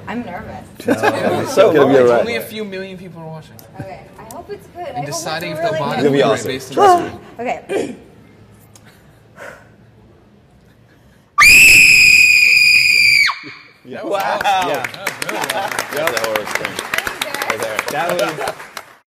I'm nervous. So gonna be alright. Only a few million people are watching. Okay, I hope it's good. And deciding if they'll buy It's gonna be awesome. based on this one. Okay. Wow. Yeah. That's the horror screen. Right there. That was